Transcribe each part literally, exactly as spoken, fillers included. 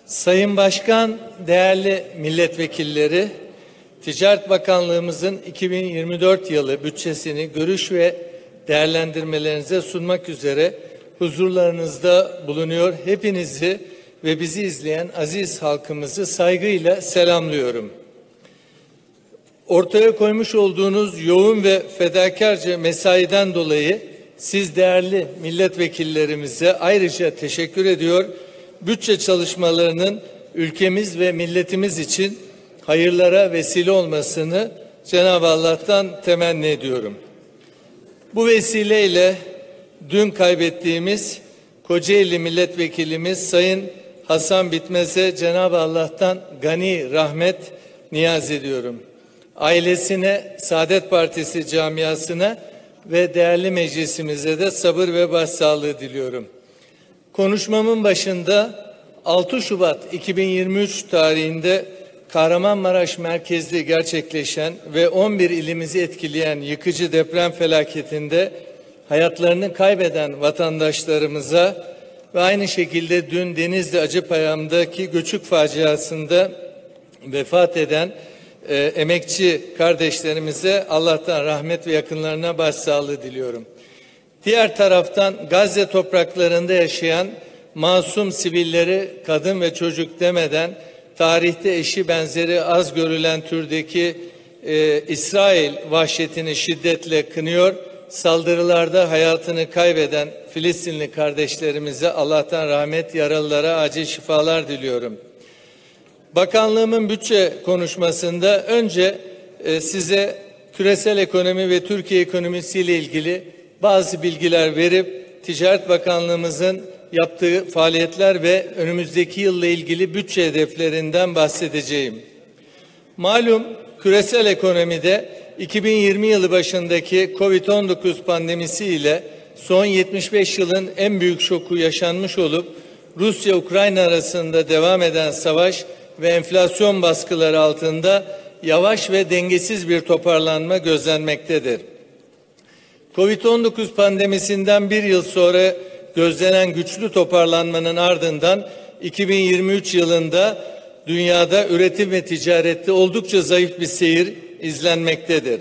Sayın Başkan, değerli milletvekilleri, Ticaret Bakanlığımızın iki bin yirmi dört yılı bütçesini görüş ve değerlendirmelerinize sunmak üzere huzurlarınızda bulunuyor. Hepinizi ve bizi izleyen aziz halkımızı saygıyla selamlıyorum. Ortaya koymuş olduğunuz yoğun ve fedakarca mesaiden dolayı siz değerli milletvekillerimize ayrıca teşekkür ediyor. Bütçe çalışmalarının ülkemiz ve milletimiz için hayırlara vesile olmasını Cenab-ı Allah'tan temenni ediyorum. Bu vesileyle dün kaybettiğimiz Kocaeli milletvekilimiz Sayın Hasan Bitmez'e Cenab-ı Allah'tan gani rahmet niyaz ediyorum. Ailesine, Saadet Partisi camiasına ve değerli meclisimize de sabır ve başsağlığı diliyorum. Konuşmamın başında altı Şubat iki bin yirmi üç tarihinde Kahramanmaraş merkezli gerçekleşen ve on bir ilimizi etkileyen yıkıcı deprem felaketinde hayatlarını kaybeden vatandaşlarımıza ve aynı şekilde dün Denizli Acıpayam'daki göçük faciasında vefat eden e, emekçi kardeşlerimize Allah'tan rahmet ve yakınlarına başsağlığı diliyorum. Diğer taraftan Gazze topraklarında yaşayan masum sivilleri kadın ve çocuk demeden tarihte eşi benzeri az görülen türdeki e, İsrail vahşetini şiddetle kınıyor. Saldırılarda hayatını kaybeden Filistinli kardeşlerimize Allah'tan rahmet, yaralılara acil şifalar diliyorum. Bakanlığımın bütçe konuşmasında önce e, size küresel ekonomi ve Türkiye ekonomisiyle ilgili bazı bilgiler verip Ticaret Bakanlığımızın yaptığı faaliyetler ve önümüzdeki yılla ilgili bütçe hedeflerinden bahsedeceğim. Malum küresel ekonomide iki bin yirmi yılı başındaki kovid on dokuz pandemisi ile son yetmiş beş yılın en büyük şoku yaşanmış olup Rusya-Ukrayna arasında devam eden savaş ve enflasyon baskıları altında yavaş ve dengesiz bir toparlanma gözlenmektedir. kovid on dokuz pandemisinden bir yıl sonra gözlenen güçlü toparlanmanın ardından iki bin yirmi üç yılında dünyada üretim ve ticarette oldukça zayıf bir seyir izlenmektedir.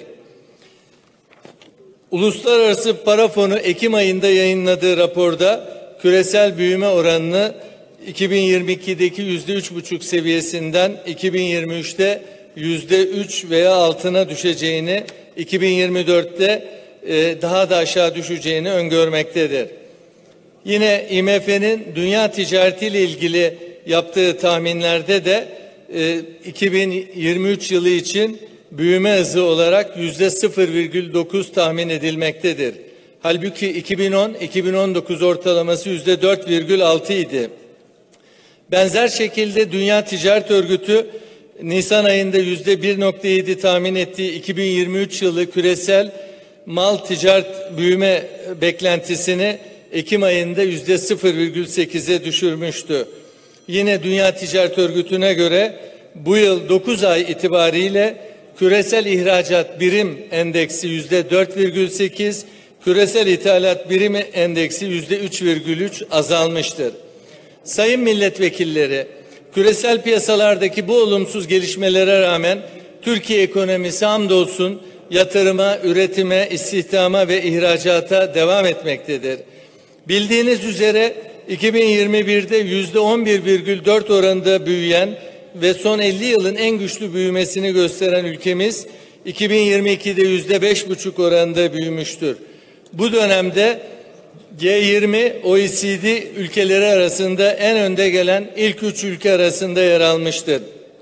Uluslararası Para Fonu Ekim ayında yayınladığı raporda küresel büyüme oranını iki bin yirmi ikideki yüzde üç buçuk seviyesinden iki bin yirmi üçte yüzde üç veya altına düşeceğini, iki bin yirmi dörtte e, daha da aşağı düşeceğini öngörmektedir. Yine I M F'nin dünya ticaretiyle ilgili yaptığı tahminlerde de e, iki bin yirmi üç yılı için büyüme hızı olarak yüzde sıfır virgül dokuz tahmin edilmektedir. Halbuki iki bin on iki bin on dokuz ortalaması yüzde dört virgül altı idi. Benzer şekilde Dünya Ticaret Örgütü Nisan ayında yüzde bir virgül yedi tahmin ettiği iki bin yirmi üç yılı küresel mal ticaret büyüme beklentisini Ekim ayında yüzde sıfır virgül sekize düşürmüştü. Yine Dünya Ticaret Örgütü'ne göre bu yıl dokuz ay itibariyle küresel ihracat birim endeksi yüzde dört virgül sekiz, küresel ithalat birim endeksi yüzde üç virgül üç azalmıştır. Sayın milletvekilleri, küresel piyasalardaki bu olumsuz gelişmelere rağmen Türkiye ekonomisi hamdolsun yatırıma, üretime, istihdama ve ihracata devam etmektedir. Bildiğiniz üzere iki bin yirmi birde yüzde on bir virgül dört oranında büyüyen ve son elli yılın en güçlü büyümesini gösteren ülkemiz iki bin yirmi ikide yüzde beş buçuk oranında büyümüştür. Bu dönemde G yirmi O E C D ülkeleri arasında en önde gelen ilk üç ülke arasında yer almıştır.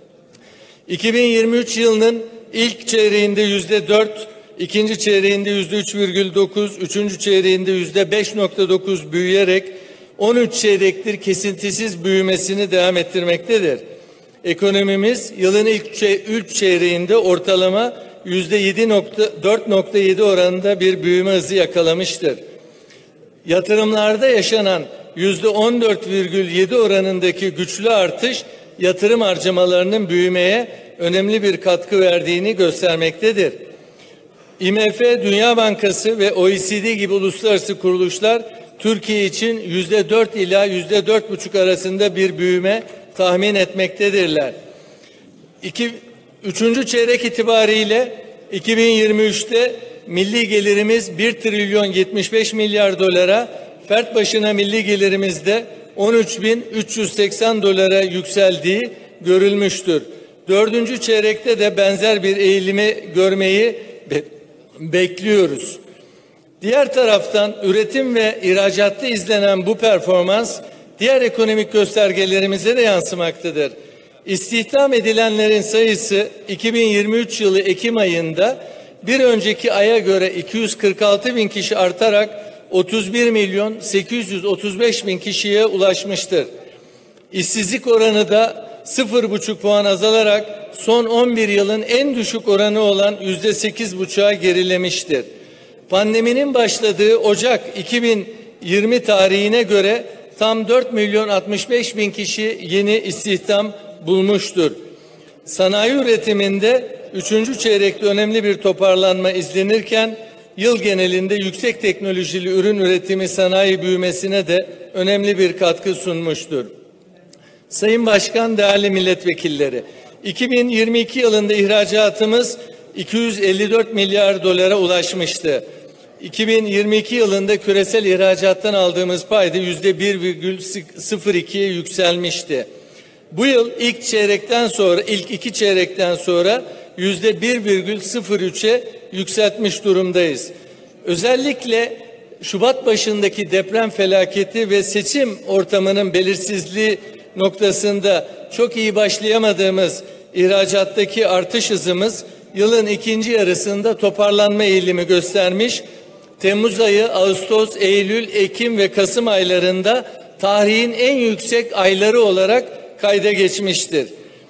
iki bin yirmi üç yılının ilk çeyreğinde yüzde dört, ikinci çeyreğinde yüzde üç virgül dokuz, üçüncü çeyreğinde yüzde beş virgül dokuz büyüyerek on üç çeyrektir kesintisiz büyümesini devam ettirmektedir. Ekonomimiz yılın ilk üç çeyreğinde ortalama yüzde dört virgül yedi oranında bir büyüme hızı yakalamıştır. Yatırımlarda yaşanan yüzde on dört virgül yedi oranındaki güçlü artış yatırım harcamalarının büyümeye önemli bir katkı verdiğini göstermektedir. I M F, Dünya Bankası ve O E C D gibi uluslararası kuruluşlar Türkiye için yüzde dört ila yüzde dört buçuk arasında bir büyüme tahmin etmektedirler. İki, üçüncü çeyrek itibariyle iki bin yirmi üçte milli gelirimiz bir trilyon yetmiş beş milyar dolara, fert başına milli gelirimizde on üç bin üç yüz seksen dolara yükseldiği görülmüştür. Dördüncü çeyrekte de benzer bir eğilimi görmeyi be bekliyoruz. Diğer taraftan üretim ve ihracatta izlenen bu performans diğer ekonomik göstergelerimize de yansımaktadır. İstihdam edilenlerin sayısı iki bin yirmi üç yılı Ekim ayında bir önceki aya göre iki yüz kırk altı bin kişi artarak otuz bir milyon sekiz yüz otuz beş bin kişiye ulaşmıştır. İşsizlik oranı da sıfır buçuk puan azalarak son on bir yılın en düşük oranı olan yüzde sekiz buçuğa gerilemiştir. Pandeminin başladığı Ocak iki bin yirmi tarihine göre tam dört milyon altmış beş bin kişi yeni istihdam bulmuştur. Sanayi üretiminde üçüncü çeyrekte önemli bir toparlanma izlenirken yıl genelinde yüksek teknolojili ürün üretimi sanayi büyümesine de önemli bir katkı sunmuştur. Sayın Başkan, değerli milletvekilleri, iki bin yirmi iki yılında ihracatımız iki yüz elli dört milyar dolara ulaşmıştı. iki bin yirmi iki yılında küresel ihracattan aldığımız payda yüzde bir virgül sıfır ikiye yükselmişti. Bu yıl ilk çeyrekten sonra, ilk iki çeyrekten sonra yüzde bir virgül sıfır üçe yükseltmiş durumdayız. Özellikle Şubat başındaki deprem felaketi ve seçim ortamının belirsizliği noktasında çok iyi başlayamadığımız ihracattaki artış hızımız yılın ikinci yarısında toparlanma eğilimi göstermiş. Temmuz ayı, Ağustos, Eylül, Ekim ve Kasım aylarında tarihin en yüksek ayları olarak kayda geçmiştir.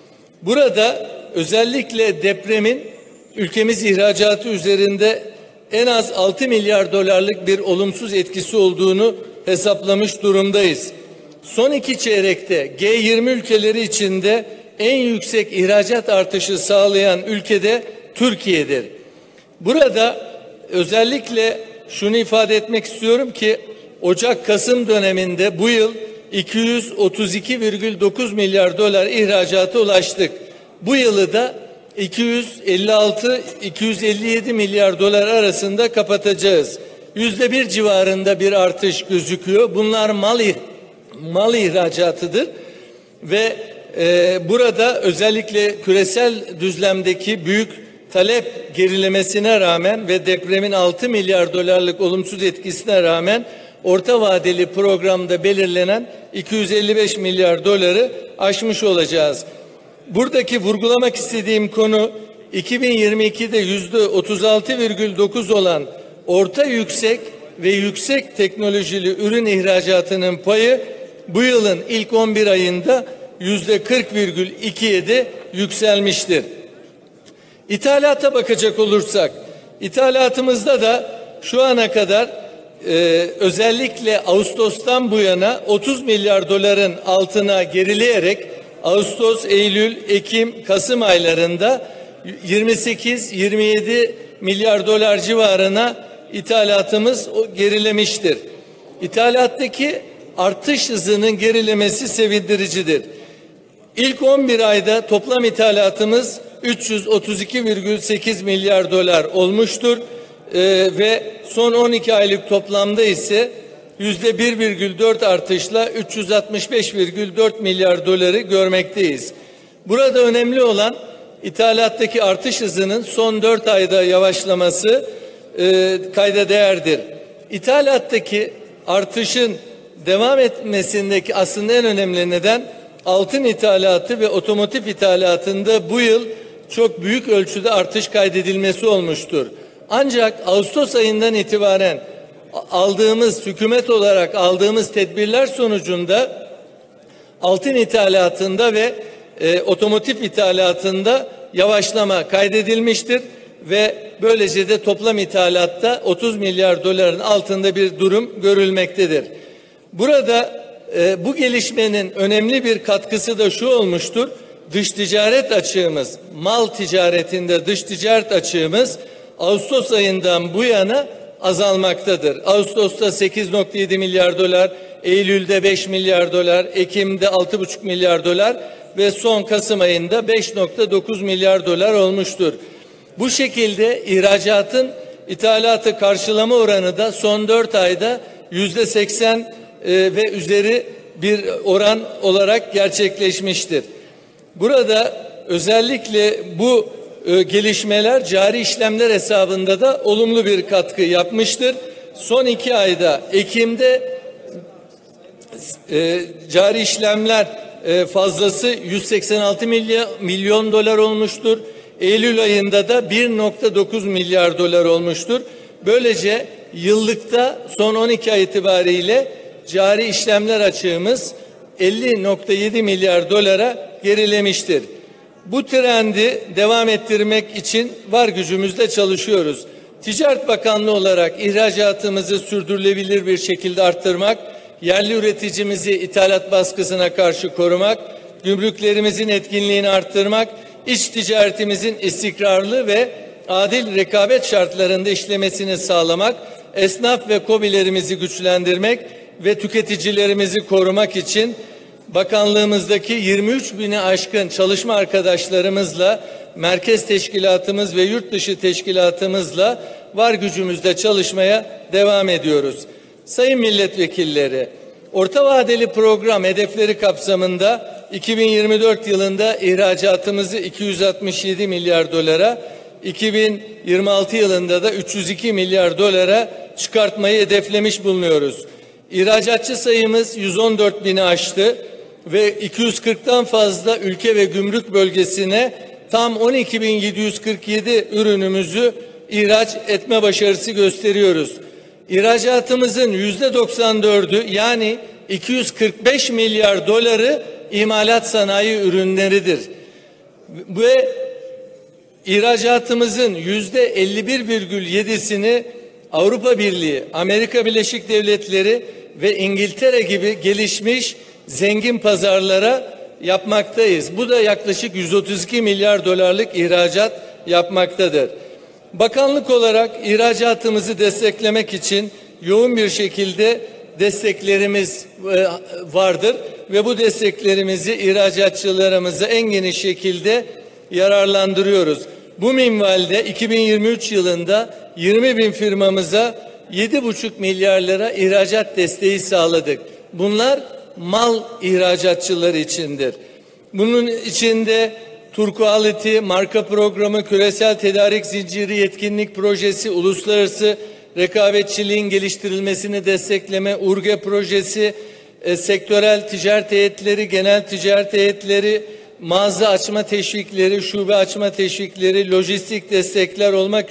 Burada özellikle depremin ülkemiz ihracatı üzerinde en az altı milyar dolarlık bir olumsuz etkisi olduğunu hesaplamış durumdayız. Son iki çeyrekte G yirmi ülkeleri içinde en yüksek ihracat artışı sağlayan ülke de Türkiye'dir. Burada özellikle şunu ifade etmek istiyorum ki Ocak-Kasım döneminde bu yıl iki yüz otuz iki virgül dokuz milyar dolar ihracata ulaştık. Bu yılı da iki yüz elli altı iki yüz elli yedi milyar dolar arasında kapatacağız. Yüzde bir civarında bir artış gözüküyor. Bunlar mal, mal ihracatıdır ve e, burada özellikle küresel düzlemdeki büyük talep gerilemesine rağmen ve depremin altı milyar dolarlık olumsuz etkisine rağmen orta vadeli programda belirlenen iki yüz elli beş milyar doları aşmış olacağız. Buradaki vurgulamak istediğim konu iki bin yirmi ikide yüzde otuz altı virgül dokuz olan orta yüksek ve yüksek teknolojili ürün ihracatının payı bu yılın ilk on bir ayında yüzde kırk virgül ikiye de yükselmiştir. İthalata bakacak olursak, ithalatımızda da şu ana kadar e, özellikle Ağustos'tan bu yana otuz milyar doların altına gerileyerek Ağustos, Eylül, Ekim, Kasım aylarında yirmi sekiz yirmi yedi milyar dolar civarına ithalatımız gerilemiştir. İthalattaki artış hızının gerilemesi sevindiricidir. İlk on bir ayda toplam ithalatımız üç yüz otuz iki virgül sekiz milyar dolar olmuştur ee, ve son on iki aylık toplamda ise yüzde bir virgül dört artışla üç yüz altmış beş virgül dört milyar doları görmekteyiz. Burada önemli olan ithalattaki artış hızının son dört ayda yavaşlaması e, kayda değerdir. İthalattaki artışın devam etmesindeki aslında en önemli neden altın ithalatı ve otomotiv ithalatında bu yıl çok büyük ölçüde artış kaydedilmesi olmuştur. Ancak Ağustos ayından itibaren aldığımız, hükümet olarak aldığımız tedbirler sonucunda altın ithalatında ve e, otomotiv ithalatında yavaşlama kaydedilmiştir ve böylece de toplam ithalatta otuz milyar doların altında bir durum görülmektedir. Burada e, bu gelişmenin önemli bir katkısı da şu olmuştur. Dış ticaret açığımız, mal ticaretinde dış ticaret açığımız Ağustos ayından bu yana azalmaktadır. Ağustos'ta sekiz nokta yedi milyar dolar, Eylül'de beş milyar dolar, Ekim'de altı buçuk milyar dolar ve son Kasım ayında beş nokta dokuz milyar dolar olmuştur. Bu şekilde ihracatın ithalatı karşılama oranı da son dört ayda yüzde seksen ve üzeri bir oran olarak gerçekleşmiştir. Burada özellikle bu e, gelişmeler cari işlemler hesabında da olumlu bir katkı yapmıştır. Son iki ayda Ekim'de e, cari işlemler e, fazlası yüz seksen altı milyon, milyon dolar olmuştur. Eylül ayında da bir nokta dokuz milyar dolar olmuştur. Böylece yıllıkta son on iki ay itibariyle cari işlemler açığımız elli nokta yedi milyar dolara gerilemiştir. Bu trendi devam ettirmek için var gücümüzle çalışıyoruz. Ticaret Bakanlığı olarak ihracatımızı sürdürülebilir bir şekilde arttırmak, yerli üreticimizi ithalat baskısına karşı korumak, gümrüklerimizin etkinliğini arttırmak, iç ticaretimizin istikrarlı ve adil rekabet şartlarında işlemesini sağlamak, esnaf ve KOBİ'lerimizi güçlendirmek ve tüketicilerimizi korumak için bakanlığımızdaki yirmi üç bini aşkın çalışma arkadaşlarımızla, merkez teşkilatımız ve yurt dışı teşkilatımızla var gücümüzle çalışmaya devam ediyoruz. Sayın milletvekilleri, orta vadeli program hedefleri kapsamında iki bin yirmi dört yılında ihracatımızı iki yüz altmış yedi milyar dolara, iki bin yirmi altı yılında da üç yüz iki milyar dolara çıkartmayı hedeflemiş bulunuyoruz. İhracatçı sayımız yüz on dört bini aştı ve iki yüz kırktan fazla ülke ve gümrük bölgesine tam on iki bin yedi yüz kırk yedi ürünümüzü ihraç etme başarısı gösteriyoruz. İhracatımızın yüzde doksan dördü yani iki yüz kırk beş milyar doları imalat sanayi ürünleridir. Ve ihracatımızın yüzde elli bir virgül yedisini Avrupa Birliği, Amerika Birleşik Devletleri ve İngiltere gibi gelişmiş zengin pazarlara yapmaktayız. Bu da yaklaşık yüz otuz iki milyar dolarlık ihracat yapmaktadır. Bakanlık olarak ihracatımızı desteklemek için yoğun bir şekilde desteklerimiz vardır ve bu desteklerimizi ihracatçılarımıza en geniş şekilde yararlandırıyoruz. Bu minvalde iki bin yirmi üç yılında yirmi bin firmamıza yedi buçuk milyar lira ihracat desteği sağladık. Bunlar mal ihracatçıları içindir. Bunun içinde Turquality marka programı, küresel tedarik zinciri yetkinlik projesi, uluslararası rekabetçiliğin geliştirilmesini destekleme, URGE projesi, e, sektörel ticaret heyetleri, genel ticaret heyetleri, mağaza açma teşvikleri, şube açma teşvikleri, lojistik destekler olmak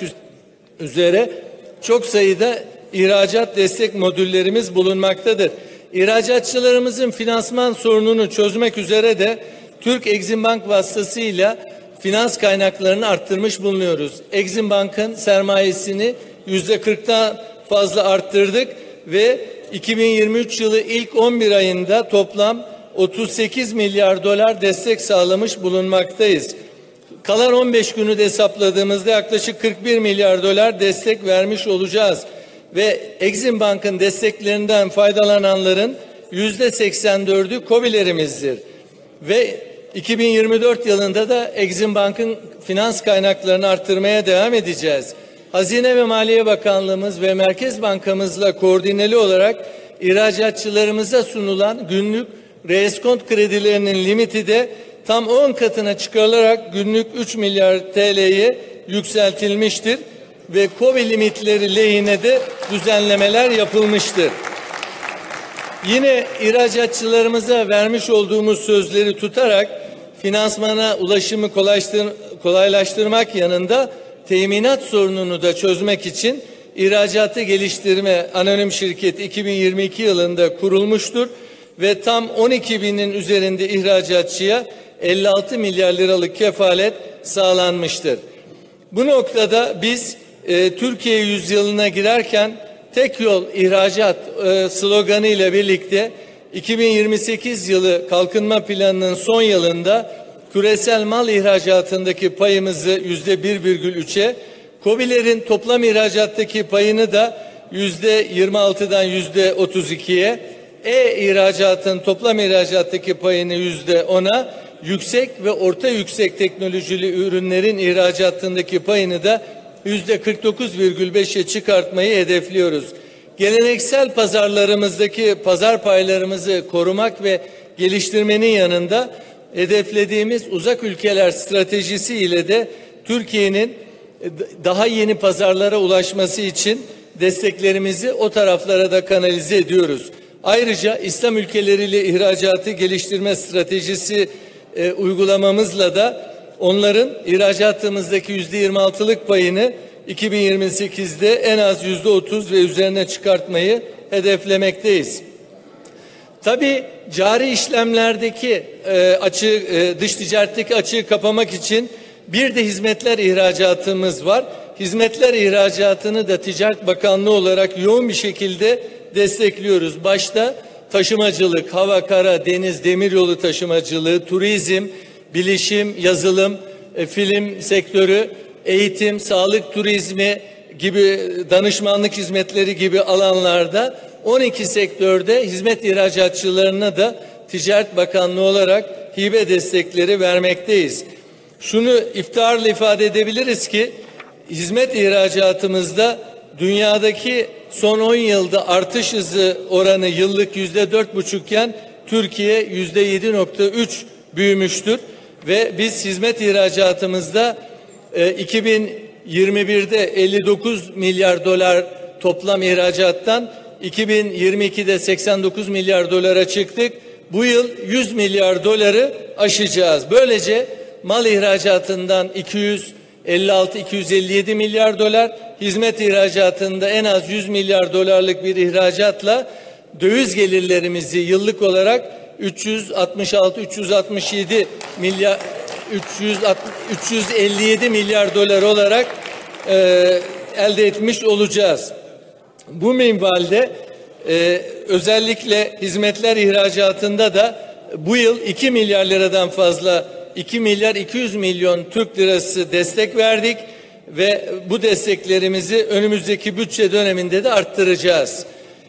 üzere çok sayıda ihracat destek modüllerimiz bulunmaktadır. İhracatçılarımızın finansman sorununu çözmek üzere de Türk Exim Bank vasıtasıyla finans kaynaklarını arttırmış bulunuyoruz. Exim Bank'ın sermayesini yüzde kırktan fazla arttırdık ve iki bin yirmi üç yılı ilk on bir ayında toplam otuz sekiz milyar dolar destek sağlamış bulunmaktayız. Kalan on beş günü de hesapladığımızda yaklaşık kırk bir milyar dolar destek vermiş olacağız. Ve Exim Bank'ın desteklerinden faydalananların yüzde seksen dördü KOBİ'lerimizdir. Ve iki bin yirmi dört yılında da Exim Bank'ın finans kaynaklarını arttırmaya devam edeceğiz. Hazine ve Maliye Bakanlığımız ve Merkez Bankamızla koordineli olarak ihracatçılarımıza sunulan günlük reeskont kredilerinin limiti de tam on katına çıkarılarak günlük üç milyar T L'ye yükseltilmiştir ve KOBİ limitleri lehine de düzenlemeler yapılmıştır. Yine ihracatçılarımıza vermiş olduğumuz sözleri tutarak finansmana ulaşımı kolaylaştırmak yanında teminat sorununu da çözmek için İhracatı Geliştirme Anonim Şirketi iki bin yirmi iki yılında kurulmuştur ve tam on iki binin üzerinde ihracatçıya elli altı milyar liralık kefalet sağlanmıştır. Bu noktada biz e, Türkiye yüzyılına girerken tek yol ihracat e, sloganı ile birlikte iki bin yirmi sekiz yılı kalkınma planının son yılında küresel mal ihracatındaki payımızı yüzde bir virgül üçe, KOBİ'lerin toplam ihracattaki payını da yüzde yirmi altıdan yüzde otuz ikiye, E-ihracatın toplam ihracattaki payını yüzde ona, yüksek ve orta yüksek teknolojili ürünlerin ihracatındaki payını da yüzde kırk dokuz virgül beşe çıkartmayı hedefliyoruz. Geleneksel pazarlarımızdaki pazar paylarımızı korumak ve geliştirmenin yanında hedeflediğimiz uzak ülkeler stratejisi ile de Türkiye'nin daha yeni pazarlara ulaşması için desteklerimizi o taraflara da kanalize ediyoruz. Ayrıca İslam ülkeleriyle ihracatı geliştirme stratejisi e, uygulamamızla da onların ihracatımızdaki yüzde yirmi altılık payını iki bin yirmi sekizde en az yüzde otuz ve üzerine çıkartmayı hedeflemekteyiz. Tabii cari işlemlerdeki e, açığı, e, dış ticaretteki açığı kapamak için bir de hizmetler ihracatımız var. Hizmetler ihracatını da Ticaret Bakanlığı olarak yoğun bir şekilde destekliyoruz. Başta taşımacılık, hava, kara, deniz, demiryolu taşımacılığı, turizm, bilişim, yazılım, e, film sektörü, eğitim, sağlık turizmi gibi, danışmanlık hizmetleri gibi alanlarda on iki sektörde hizmet ihracatçılarına da Ticaret Bakanlığı olarak hibe destekleri vermekteyiz. Şunu iftiharla ifade edebiliriz ki hizmet ihracatımızda dünyadaki son on yılda artış hızı oranı yıllık yüzde dört buçukken Türkiye yüzde yedi nokta üç büyümüştür ve biz hizmet ihracatımızda e, iki bin yirmi birde elli dokuz milyar dolar toplam ihracattan iki bin yirmi ikide seksen dokuz milyar dolara çıktık. Bu yıl yüz milyar doları aşacağız. Böylece mal ihracatından iki yüz elli altı iki yüz elli yedi milyar dolar, hizmet ihracatında en az yüz milyar dolarlık bir ihracatla döviz gelirlerimizi yıllık olarak üç yüz altmış altı üç yüz altmış yedi milyar üç yüz elli yedi milyar dolar olarak e, elde etmiş olacağız. Bu minvalde e, özellikle hizmetler ihracatında da bu yıl iki milyar liradan fazla iki milyar iki yüz milyon Türk lirası destek verdik ve bu desteklerimizi önümüzdeki bütçe döneminde de arttıracağız.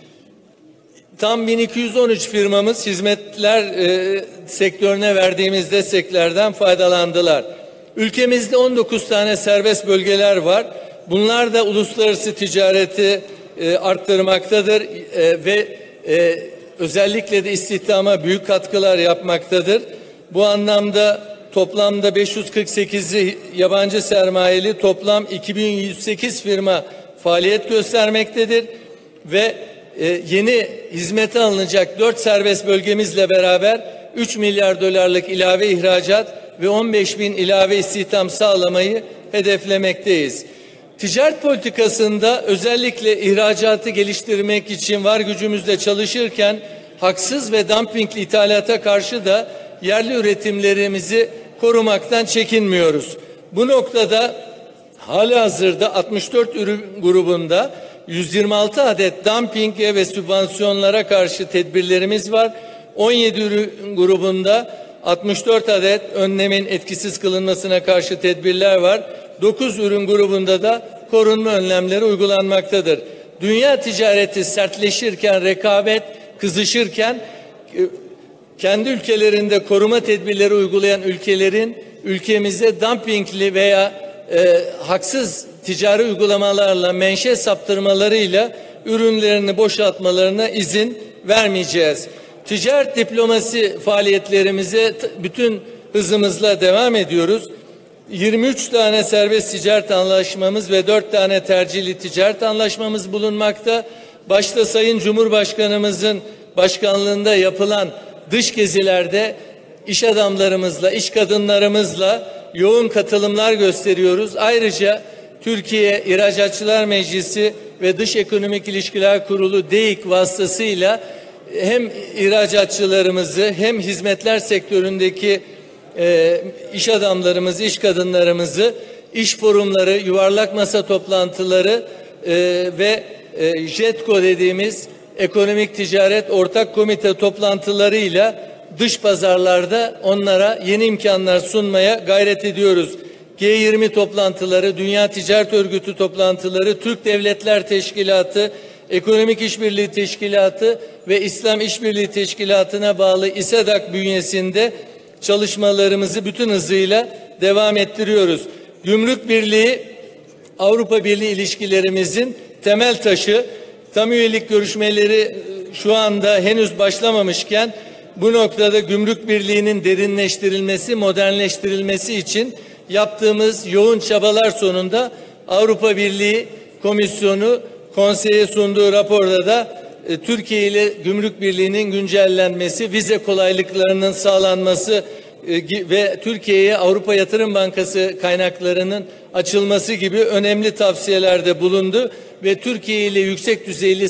Tam bin iki yüz on üç firmamız hizmetler e, sektörüne verdiğimiz desteklerden faydalandılar. Ülkemizde on dokuz tane serbest bölgeler var. Bunlar da uluslararası ticareti e, arttırmaktadır e, ve e, özellikle de istihdama büyük katkılar yapmaktadır. Bu anlamda toplamda beş yüz kırk sekizi yabancı sermayeli toplam iki bin yüz sekiz firma faaliyet göstermektedir ve e, yeni hizmete alınacak dört serbest bölgemizle beraber üç milyar dolarlık ilave ihracat ve on beş bin ilave istihdam sağlamayı hedeflemekteyiz. Ticaret politikasında özellikle ihracatı geliştirmek için var gücümüzle çalışırken haksız ve dumpingli ithalata karşı da yerli üretimlerimizi korumaktan çekinmiyoruz. Bu noktada halihazırda altmış dört ürün grubunda yüz yirmi altı adet dumpinge ve sübvansiyonlara karşı tedbirlerimiz var. on yedi ürün grubunda altmış dört adet önlemin etkisiz kılınmasına karşı tedbirler var. dokuz ürün grubunda da korunma önlemleri uygulanmaktadır. Dünya ticareti sertleşirken, rekabet kızışırken kendi ülkelerinde koruma tedbirleri uygulayan ülkelerin ülkemize dumpingli veya e, haksız ticari uygulamalarla, menşe saptırmalarıyla ürünlerini boşaltmalarına izin vermeyeceğiz. Ticaret diplomasi faaliyetlerimize bütün hızımızla devam ediyoruz. yirmi üç tane serbest ticaret anlaşmamız ve dört tane tercihli ticaret anlaşmamız bulunmakta. Başta Sayın Cumhurbaşkanımızın başkanlığında yapılan dış gezilerde iş adamlarımızla, iş kadınlarımızla yoğun katılımlar gösteriyoruz. Ayrıca Türkiye İhracatçılar Meclisi ve Dış Ekonomik İlişkiler Kurulu D E İK vasıtasıyla hem ihracatçılarımızı hem hizmetler sektöründeki e, iş adamlarımızı, iş kadınlarımızı iş forumları, yuvarlak masa toplantıları e, ve e, JETKO dediğimiz ekonomik ticaret ortak komite toplantılarıyla dış pazarlarda onlara yeni imkanlar sunmaya gayret ediyoruz. G yirmi toplantıları, Dünya Ticaret Örgütü toplantıları, Türk Devletler Teşkilatı, Ekonomik İşbirliği Teşkilatı ve İslam İşbirliği Teşkilatı'na bağlı İSEDAK bünyesinde çalışmalarımızı bütün hızıyla devam ettiriyoruz. Gümrük Birliği, Avrupa Birliği ilişkilerimizin temel taşı. Tam üyelik görüşmeleri şu anda henüz başlamamışken bu noktada Gümrük Birliği'nin derinleştirilmesi, modernleştirilmesi için yaptığımız yoğun çabalar sonunda Avrupa Birliği Komisyonu konseye sunduğu raporda da e, Türkiye ile Gümrük Birliği'nin güncellenmesi, vize kolaylıklarının sağlanması e, ve Türkiye'ye Avrupa Yatırım Bankası kaynaklarının açılması gibi önemli tavsiyelerde bulundu ve Türkiye ile yüksek düzeyli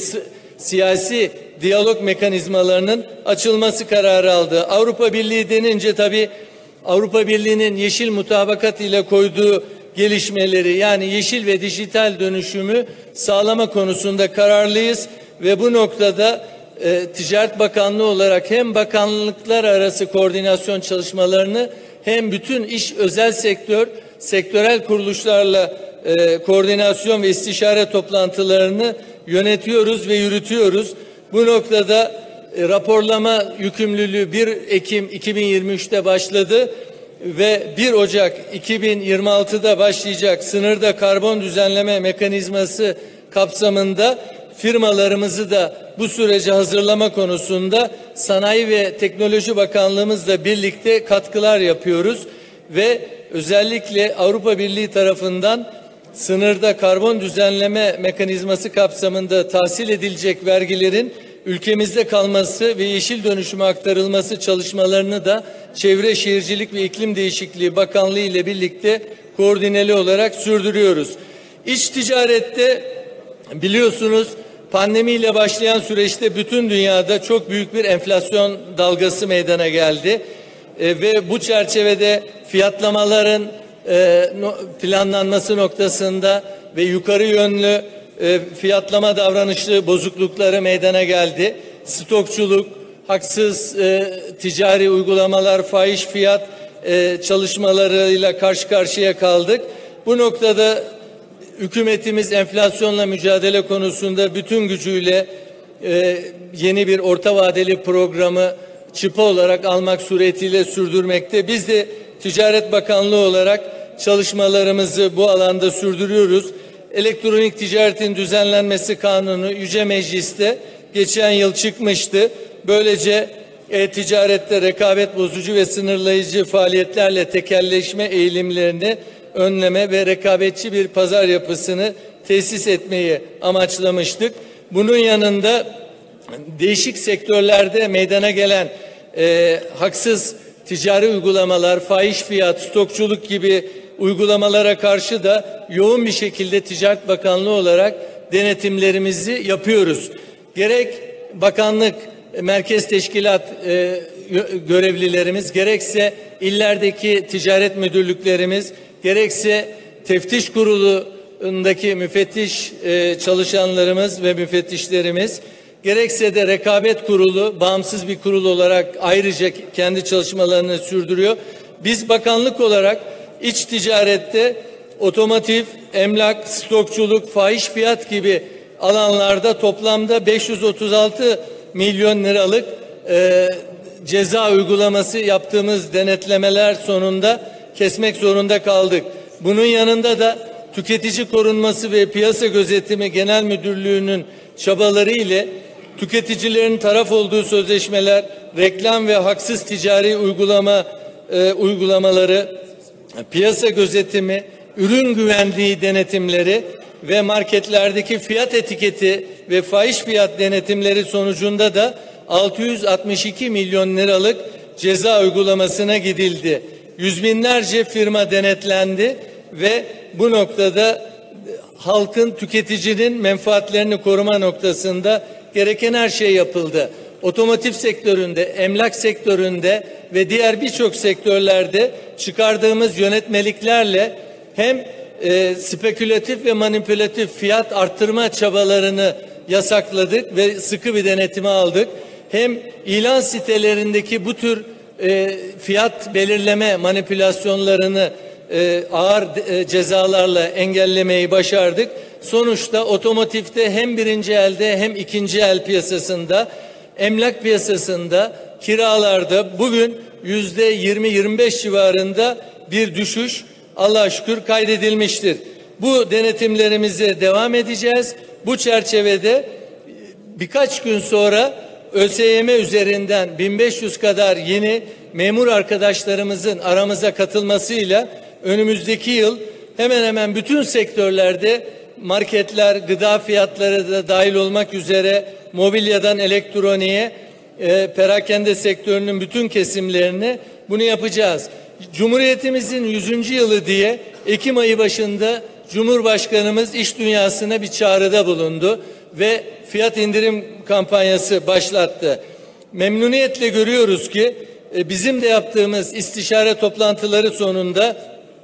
siyasi diyalog mekanizmalarının açılması kararı aldı. Avrupa Birliği denince tabii Avrupa Birliği'nin yeşil mutabakat ile koyduğu gelişmeleri, yani yeşil ve dijital dönüşümü sağlama konusunda kararlıyız ve bu noktada e, Ticaret Bakanlığı olarak hem bakanlıklar arası koordinasyon çalışmalarını hem bütün iş özel sektör, sektörel kuruluşlarla e, koordinasyon ve istişare toplantılarını yönetiyoruz ve yürütüyoruz. Bu noktada e, raporlama yükümlülüğü bir Ekim iki bin yirmi üç'te başladı ve bir Ocak iki bin yirmi altı'da başlayacak sınırda karbon düzenleme mekanizması kapsamında firmalarımızı da bu sürece hazırlama konusunda Sanayi ve Teknoloji Bakanlığımızla birlikte katkılar yapıyoruz ve özellikle Avrupa Birliği tarafından sınırda karbon düzenleme mekanizması kapsamında tahsil edilecek vergilerin ülkemizde kalması ve yeşil dönüşüme aktarılması çalışmalarını da Çevre Şehircilik ve İklim Değişikliği Bakanlığı ile birlikte koordineli olarak sürdürüyoruz. İç ticarette biliyorsunuz pandemiyle başlayan süreçte bütün dünyada çok büyük bir enflasyon dalgası meydana geldi. E, ve bu çerçevede fiyatlamaların e, no, planlanması noktasında ve yukarı yönlü e, fiyatlama davranışı bozuklukları meydana geldi. Stokçuluk, haksız e, ticari uygulamalar, fahiş fiyat e, çalışmalarıyla karşı karşıya kaldık. Bu noktada hükümetimiz enflasyonla mücadele konusunda bütün gücüyle e, yeni bir orta vadeli programı çıpa olarak almak suretiyle sürdürmekte. Biz de Ticaret Bakanlığı olarak çalışmalarımızı bu alanda sürdürüyoruz. Elektronik ticaretin düzenlenmesi kanunu Yüce Meclis'te geçen yıl çıkmıştı. Böylece e-ticarette rekabet bozucu ve sınırlayıcı faaliyetlerle tekelleşme eğilimlerini önleme ve rekabetçi bir pazar yapısını tesis etmeyi amaçlamıştık. Bunun yanında değişik sektörlerde meydana gelen e, haksız ticari uygulamalar, fahiş fiyat, stokçuluk gibi uygulamalara karşı da yoğun bir şekilde Ticaret Bakanlığı olarak denetimlerimizi yapıyoruz. Gerek bakanlık, merkez teşkilat e, görevlilerimiz, gerekse illerdeki ticaret müdürlüklerimiz, gerekse teftiş kurulundaki müfettiş e, çalışanlarımız ve müfettişlerimiz, gerekse de rekabet kurulu bağımsız bir kurul olarak ayrıca kendi çalışmalarını sürdürüyor. Biz bakanlık olarak iç ticarette otomotiv, emlak, stokçuluk, fahiş fiyat gibi alanlarda toplamda beş yüz otuz altı milyon liralık e, ceza uygulaması yaptığımız denetlemeler sonunda kesmek zorunda kaldık. Bunun yanında da Tüketici Korunması ve Piyasa Gözetimi Genel Müdürlüğü'nün çabaları ile tüketicilerin taraf olduğu sözleşmeler, reklam ve haksız ticari uygulama e, uygulamaları, piyasa gözetimi, ürün güvenliği denetimleri ve marketlerdeki fiyat etiketi ve fahiş fiyat denetimleri sonucunda da altı yüz altmış iki milyon liralık ceza uygulamasına gidildi. Yüz binlerce firma denetlendi ve bu noktada halkın, tüketicinin menfaatlerini koruma noktasında gereken her şey yapıldı. Otomotiv sektöründe, emlak sektöründe ve diğer birçok sektörlerde çıkardığımız yönetmeliklerle hem e, spekülatif ve manipülatif fiyat arttırma çabalarını yasakladık ve sıkı bir denetime aldık. Hem ilan sitelerindeki bu tür e, fiyat belirleme manipülasyonlarını e, ağır e, cezalarla engellemeyi başardık. Sonuçta otomotivde hem birinci elde hem ikinci el piyasasında, emlak piyasasında, kiralarda bugün yüzde yirmi yirmi beş civarında bir düşüş Allah'a şükür kaydedilmiştir. Bu denetimlerimize devam edeceğiz. Bu çerçevede birkaç gün sonra ÖSYM üzerinden bin beş yüz kadar yeni memur arkadaşlarımızın aramıza katılmasıyla önümüzdeki yıl hemen hemen bütün sektörlerde marketler, gıda fiyatları da dahil olmak üzere mobilyadan elektroniğe, e, perakende sektörünün bütün kesimlerine bunu yapacağız. Cumhuriyetimizin yüzüncü yılı diye Ekim ayı başında Cumhurbaşkanımız iş dünyasına bir çağrıda bulundu ve fiyat indirim kampanyası başlattı. Memnuniyetle görüyoruz ki e, bizim de yaptığımız istişare toplantıları sonunda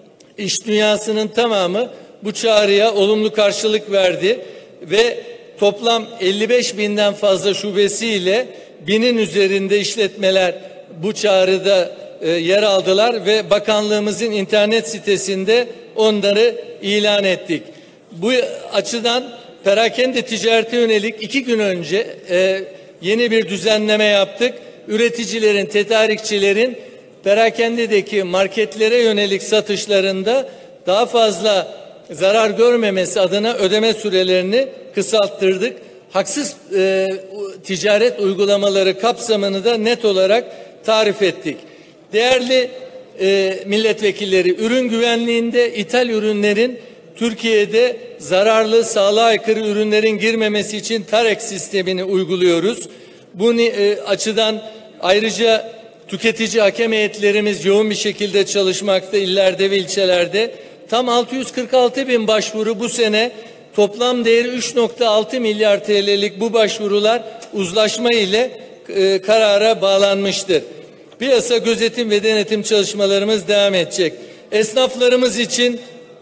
iş dünyasının tamamı bu çağrıya olumlu karşılık verdi ve toplam elli beş binden fazla şubesiyle binin üzerinde işletmeler bu çağrıda e, yer aldılar ve bakanlığımızın internet sitesinde onları ilan ettik. Bu açıdan perakende ticarete yönelik iki gün önce e, yeni bir düzenleme yaptık. Üreticilerin, tedarikçilerin perakendedeki marketlere yönelik satışlarında daha fazla zarar görmemesi adına ödeme sürelerini kısalttırdık. Haksız e, ticaret uygulamaları kapsamını da net olarak tarif ettik. Değerli e, milletvekilleri, ürün güvenliğinde ithal ürünlerin Türkiye'de zararlı, sağlığa aykırı ürünlerin girmemesi için TAREK sistemini uyguluyoruz. Bu e, açıdan ayrıca tüketici hakem heyetlerimiz yoğun bir şekilde çalışmakta illerde ve ilçelerde. Tam altı yüz kırk altı bin başvuru bu sene, toplam değeri üç nokta altı milyar T L'lik bu başvurular uzlaşma ile e, karara bağlanmıştır. Piyasa gözetim ve denetim çalışmalarımız devam edecek. Esnaflarımız için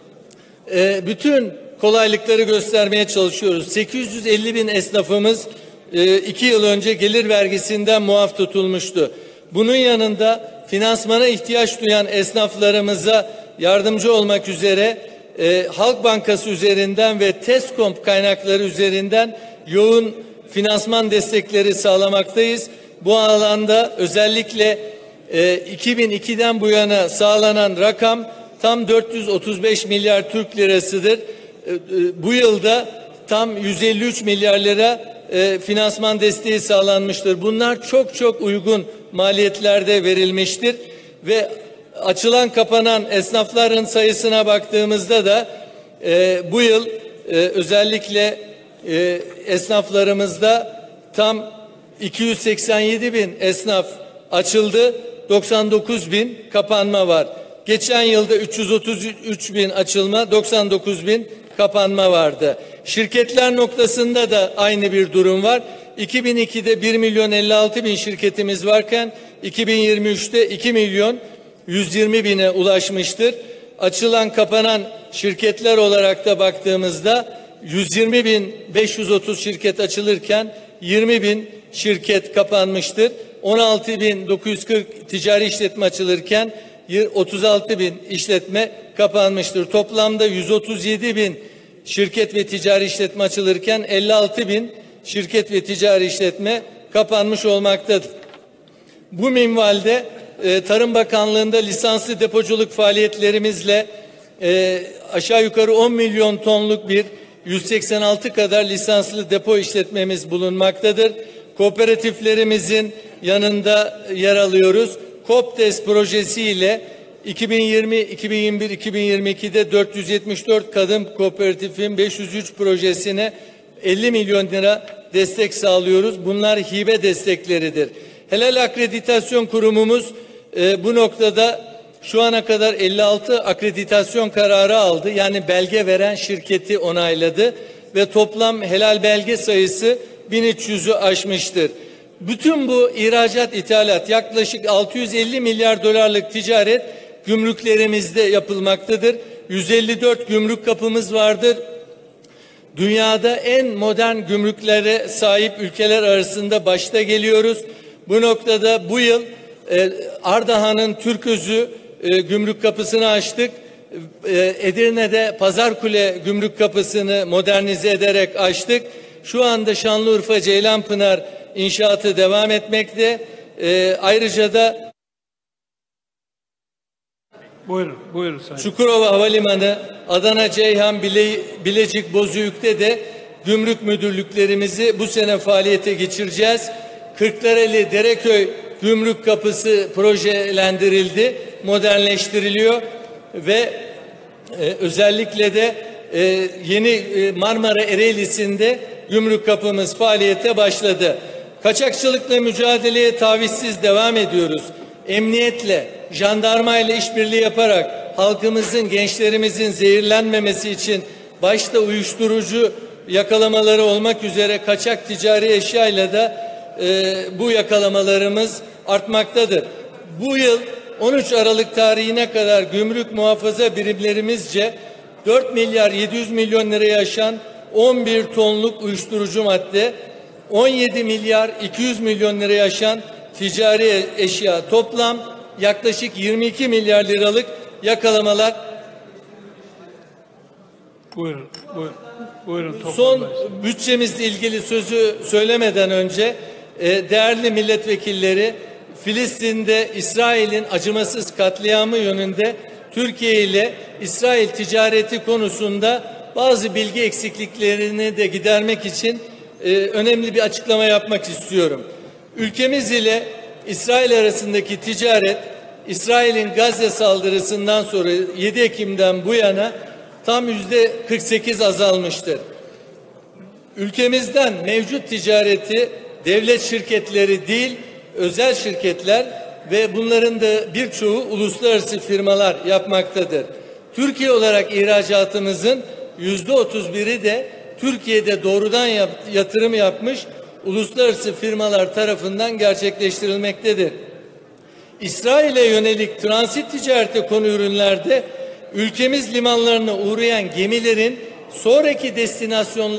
e, bütün kolaylıkları göstermeye çalışıyoruz. sekiz yüz elli bin esnafımız e, iki yıl önce gelir vergisinden muaf tutulmuştu. Bunun yanında finansmana ihtiyaç duyan esnaflarımıza yardımcı olmak üzere e, Halk Bankası üzerinden ve TESKOMP kaynakları üzerinden yoğun finansman destekleri sağlamaktayız. Bu alanda özellikle e, iki bin ikiden bu yana sağlanan rakam tam dört yüz otuz beş milyar Türk lirasıdır. E, e, bu yılda tam yüz elli üç milyar lira e, finansman desteği sağlanmıştır. Bunlar çok çok uygun maliyetlerde verilmiştir ve açılan kapanan esnafların sayısına baktığımızda da e, bu yıl e, özellikle e, esnaflarımızda tam iki yüz seksen yedi bin esnaf açıldı, doksan dokuz bin kapanma var. Geçen yılda üç yüz otuz üç bin açılma, doksan dokuz bin kapanma vardı. Şirketler noktasında da aynı bir durum var. iki bin ikide bir milyon elli altı bin şirketimiz varken iki bin yirmi üçte iki milyon yüz yirmi bine ulaşmıştır. Açılan kapanan şirketler olarak da baktığımızda yüz yirmi bin beş yüz otuz şirket açılırken yirmi bin şirket kapanmıştır. on altı bin dokuz yüz kırk ticari işletme açılırken otuz altı bin işletme kapanmıştır. Toplamda yüz otuz yedi bin şirket ve ticari işletme açılırken elli altı bin şirket ve ticari işletme kapanmış olmaktadır. Bu minvalde e, Tarım Bakanlığı'nda lisanslı depoculuk faaliyetlerimizle e, aşağı yukarı on milyon tonluk bir yüz seksen altı kadar lisanslı depo işletmemiz bulunmaktadır. Kooperatiflerimizin yanında yer alıyoruz. KOPTES projesiyle iki bin yirmi, iki bin yirmi bir, iki bin yirmi ikide dört yüz yetmiş dört kadın kooperatifin beş yüz üç projesine elli milyon lira destek sağlıyoruz. Bunlar hibe destekleridir. Helal Akreditasyon Kurumumuz e, bu noktada şu ana kadar elli altı akreditasyon kararı aldı. Yani belge veren şirketi onayladı ve toplam helal belge sayısı bin üç yüzü aşmıştır. Bütün bu ihracat, ithalat yaklaşık altı yüz elli milyar dolarlık ticaret gümrüklerimizde yapılmaktadır. yüz elli dört gümrük kapımız vardır. Dünyada en modern gümrüklere sahip ülkeler arasında başta geliyoruz. Bu noktada bu yıl e, Ardahan'ın Türközü e, gümrük kapısını açtık Edirne'de Pazarkule Gümrük Kapısı'nı modernize ederek açtık. Şu anda Şanlıurfa Ceylanpınar inşaatı devam etmekte. Ee, ayrıca da buyurun, buyurun sayın. Çukurova Havalimanı, Adana, Ceyhan, Bile, Bilecik, Bozüyük'te de gümrük müdürlüklerimizi bu sene faaliyete geçireceğiz. Kırklareli Dereköy Gümrük Kapısı projelendirildi, modernleştiriliyor ve e, özellikle de e, yeni e, Marmara Ereğlisi'nde gümrük kapımız faaliyete başladı. Kaçakçılıkla mücadeleye tavizsiz devam ediyoruz. Emniyetle, jandarmayla işbirliği yaparak halkımızın, gençlerimizin zehirlenmemesi için başta uyuşturucu yakalamaları olmak üzere kaçak ticari eşyayla da e, bu yakalamalarımız artmaktadır. Bu yıl on üç Aralık tarihine kadar gümrük muhafaza birimlerimizce dört milyar yedi yüz milyon liraya aşan on bir tonluk uyuşturucu madde, on yedi milyar iki yüz milyon liraya aşan ticari eşya, toplam yaklaşık yirmi iki milyar liralık yakalamalar. Buyurun, buyurun. Buyurun, son bütçemizle ilgili sözü söylemeden önce e, değerli milletvekilleri, Filistin'de İsrail'in acımasız katliamı yönünde Türkiye ile İsrail ticareti konusunda bazı bilgi eksikliklerini de gidermek için e, önemli bir açıklama yapmak istiyorum. Ülkemiz ile İsrail arasındaki ticaret, İsrail'in Gazze saldırısından sonra yedi Ekim'den bu yana tam yüzde kırk sekiz azalmıştır. Ülkemizden mevcut ticareti devlet şirketleri değil, özel şirketler ve bunların da birçoğu uluslararası firmalar yapmaktadır. Türkiye olarak ihracatımızın yüzde otuz biri de Türkiye'de doğrudan yap, yatırım yapmış uluslararası firmalar tarafından gerçekleştirilmektedir. İsrail'e yönelik transit ticareti konu ürünlerde ülkemiz limanlarına uğrayan gemilerin sonraki destinasyon...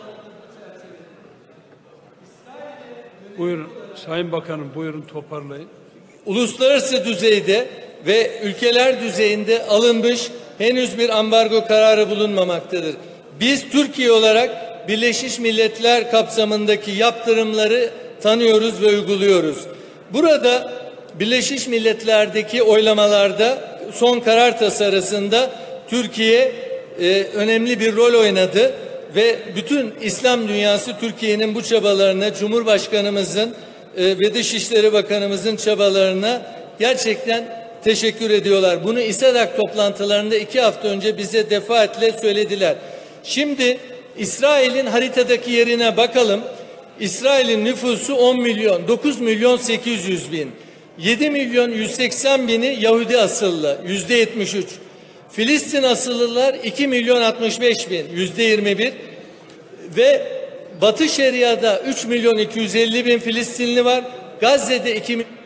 Buyurun Sayın Bakanım, buyurun toparlayın. Uluslararası düzeyde ve ülkeler düzeyinde alınmış henüz bir ambargo kararı bulunmamaktadır. Biz Türkiye olarak Birleşmiş Milletler kapsamındaki yaptırımları tanıyoruz ve uyguluyoruz. Burada Birleşmiş Milletler'deki oylamalarda son karar tasarısında Türkiye e, önemli bir rol oynadı ve bütün İslam dünyası Türkiye'nin bu çabalarına, Cumhurbaşkanımızın e, ve Dışişleri Bakanımızın çabalarına gerçekten teşekkür ediyorlar. Bunu İSADAK toplantılarında iki hafta önce bize defaatle söylediler. Şimdi İsrail'in haritadaki yerine bakalım. İsrail'in nüfusu on milyon, dokuz milyon sekiz yüz bin. yedi milyon yüz seksen bini Yahudi asıllı, yüzde yetmiş üç. Filistin asıllılar iki milyon altmış beş bin, yüzde yirmi bir. Ve Batı Şeria'da üç milyon iki yüz elli bin Filistinli var. Gazze'de iki milyon...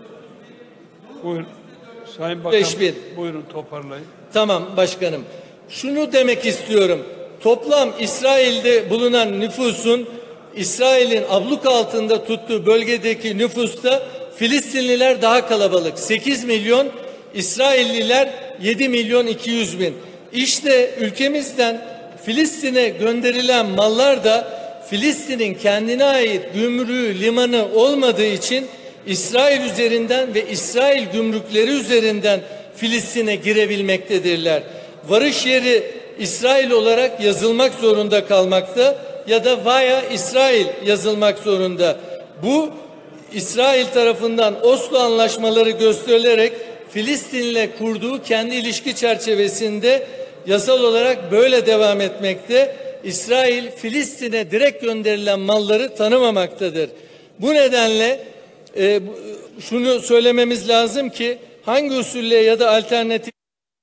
Buyurun. Sayın Bakan, bin. Buyurun toparlayın. Tamam başkanım. Şunu demek istiyorum. Toplam İsrail'de bulunan nüfusun İsrail'in abluk altında tuttuğu bölgedeki nüfusta Filistinliler daha kalabalık. sekiz milyon, İsrailliler yedi milyon iki yüz bin. İşte ülkemizden Filistin'e gönderilen mallar da Filistin'in kendine ait gümrüğü, limanı olmadığı için İsrail üzerinden ve İsrail gümrükleri üzerinden Filistin'e girebilmektedirler. Varış yeri İsrail olarak yazılmak zorunda kalmakta ya da via İsrail yazılmak zorunda. Bu İsrail tarafından Oslo anlaşmaları gösterilerek Filistin'le kurduğu kendi ilişki çerçevesinde yasal olarak böyle devam etmekte. İsrail Filistin'e direkt gönderilen malları tanımamaktadır. Bu nedenle e, şunu söylememiz lazım ki hangi usulle ya da alternatif...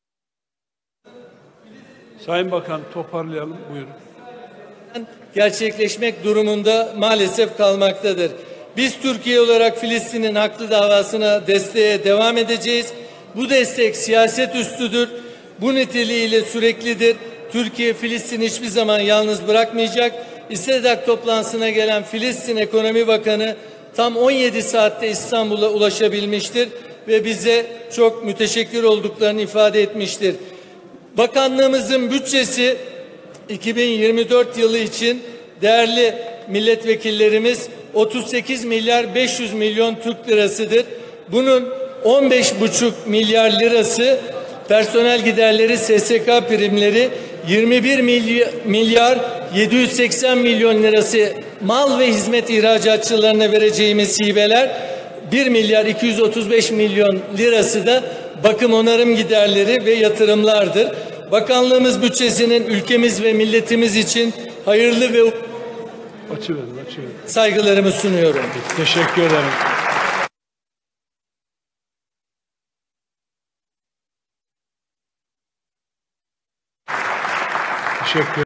Sayın Bakan toparlayalım, buyurun. gerçekleşmek durumunda maalesef kalmaktadır. Biz Türkiye olarak Filistin'in haklı davasına desteğe devam edeceğiz. Bu destek siyaset üstüdür. Bu niteliğiyle süreklidir. Türkiye Filistin'i hiçbir zaman yalnız bırakmayacak. İSADAK toplantısına gelen Filistin Ekonomi Bakanı tam on yedi saatte İstanbul'a ulaşabilmiştir ve bize çok müteşekkir olduklarını ifade etmiştir. Bakanlığımızın bütçesi iki bin yirmi dört yılı için değerli milletvekillerimiz otuz sekiz milyar beş yüz milyon Türk lirasıdır. Bunun on beş buçuk milyar lirası personel giderleri, S S K primleri, yirmi bir milyar yedi yüz seksen milyon lirası mal ve hizmet ihracatçılarına vereceğimiz hibeler, bir milyar iki yüz otuz beş milyon lirası da bakım onarım giderleri ve yatırımlardır. Bakanlığımız bütçesinin ülkemiz ve milletimiz için hayırlı ve Açıverin, açıverin. saygılarımı sunuyorum. Teşekkür ederim.